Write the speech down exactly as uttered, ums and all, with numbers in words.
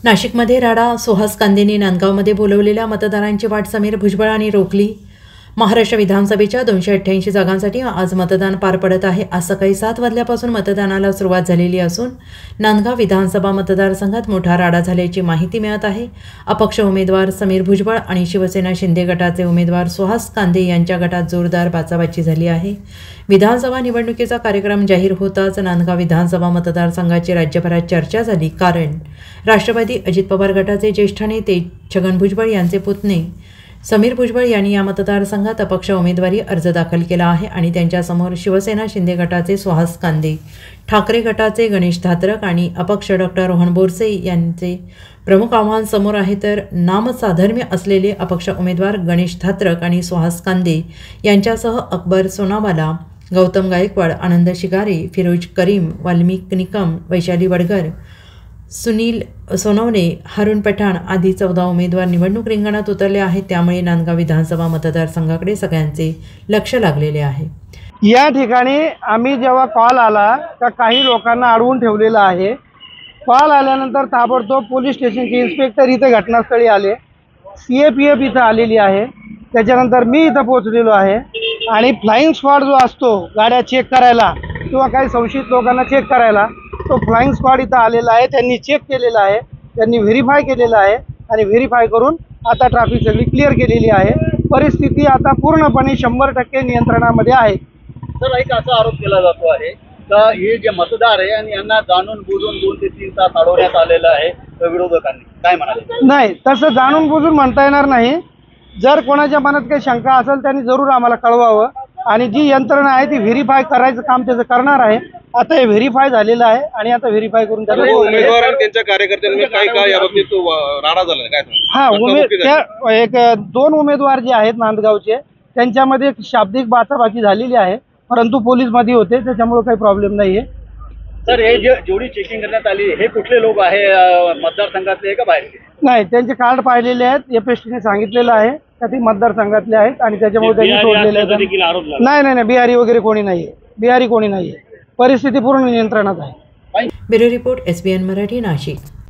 नाशिकमध्ये राडा. सुहास कांदेंनी नांदगावमध्ये बोलवलेल्या मतदारांची वाट समीर भुजबळांनी रोखली. महाराष्ट्र विधानसभेच्या दोनशे अठ्ठ्याऐंशी जागांसाठी आज मतदान पार पडत आहे. आज सकाळी सात वाजल्यापासून मतदानाला सुरुवात झालेली असून नांदगाव विधानसभा मतदारसंघात मोठा राडा झाल्याची माहिती मिळत आहे. अपक्ष उमेदवार समीर भुजबळ आणि शिवसेना शिंदे गटाचे उमेदवार सुहास कांदे यांच्या गटात जोरदार बाचाबाची झाली आहे. विधानसभा निवडणुकीचा कार्यक्रम जाहीर होताच नांदगाव विधानसभा मतदारसंघाची राज्यभरात चर्चा झाली. कारण राष्ट्रवादी अजित पवार गटाचे ज्येष्ठ नेते छगन भुजबळ यांचे पुतणे समीर भुजबळ यांनी या मतदारसंघात अपक्ष उमेदवारी अर्ज दाखल केला आहे आणि त्यांच्यासमोर शिवसेना शिंदे गटाचे सुहास कांदे, ठाकरे गटाचे गणेश धात्रक आणि अपक्ष डॉक्टर रोहन बोरसे यांचे प्रमुख आव्हान समोर आहे. तर नामसाधर्म्य असलेले अपक्ष उमेदवार गणेश धात्रक आणि सुहास कांदे यांच्यासह अकबर सोनावाला, गौतम गायकवाड, आनंद शिगारे, फिरोज करीम, वाल्मिक निकम, वैशाली वडगर, सुनील सोनवणे, हारून पठाण आदी चौदा उमेदवार निवडणूक रिंगणात उतरले आहेत. त्यामुळे नांदगाव विधानसभा मतदारसंघाकडे सगळ्यांचे लक्ष लागलेले आहे. या ठिकाणी आम्ही जेव्हा कॉल आला तर काही लोकांना अडवून ठेवलेलं आहे. कॉल आल्यानंतर ताबडतोब पोलीस स्टेशनचे इन्स्पेक्टर इथे घटनास्थळी आले, सी ए पी एफ इथं आलेली आहे. त्याच्यानंतर मी इथं पोहोचलेलो आहे आणि फ्लाइंग स्क्वॉड जो असतो गाड्या चेक करायला किंवा काही संशयित लोकांना चेक करायला, तो फ्लाइंग स्क्वॉड इथं आलेला आहे. त्यांनी चेक केलेला आहे, त्यांनी व्हेरीफाय केलेलं आहे आणि व्हेरीफाय करून आता ट्रॅफिक सगळी क्लिअर केलेली आहे. परिस्थिती आता पूर्णपणे शंभर टक्के नियंत्रणामध्ये आहे. सर, एक असा आरोप केला जातो आहे का हे जे मतदार आहे आणि यांना जाणून बुजून दोन ते तीन तास अडवण्यात आलेलं आहे विरोधकांनी, काय म्हणाले? नाही, तसं जाणून बुजून म्हणता येणार नाही. जर कोणाच्या मनात काही शंका असेल त्यांनी जरूर आम्हाला कळवावं आणि जी यंत्रणा आहे ती व्हेरीफाय करायचं काम त्याचं करणार आहे. आता हे व्हेरीफाय झालेलं आहे आणि आता व्हेरीफाय करून त्याला उमेदवार आणि त्यांच्या कार्यकर्त्यांनी काय काय याबाबतीत राडा झाला काय? हा, उमेद त्या एक दोन उमेदवार जे आहेत नांदगावचे त्यांच्यामध्ये एक शाब्दिक बाचाबाची झालेली आहे, परंतु पोलीस मध्ये होते त्याच्यामुळे काही प्रॉब्लेम नाहीये. सर, हे जे जेवढी चेकिंग करण्यात आली हे कुठले लोक आहे, मतदारसंघातले का बाहेरचे? नाही, त्यांचे कार्ड पाहिलेले आहेत. एपीएसटीने सांगितलेलं आहे का ते मतदारसंघातले आहेत आणि त्याच्यामुळे त्यांनी सोडलेले आहेत. नाही नाही नाही बिहारी वगैरे कोणी नाहीये, बिहारी कोणी नाहीये. परिस्थिती पूर्ण नियंत्रणात आहे. Bureau report, S B N Marathi, Nashik.